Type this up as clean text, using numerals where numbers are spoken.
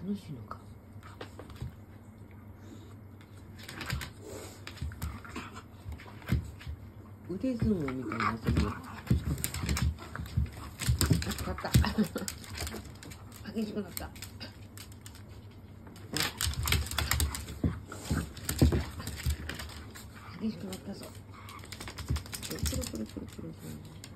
楽しいのか。腕相撲みたいな遊び。あ、勝った。激しくなった。激しくなったぞ。くるくるくるくるくる。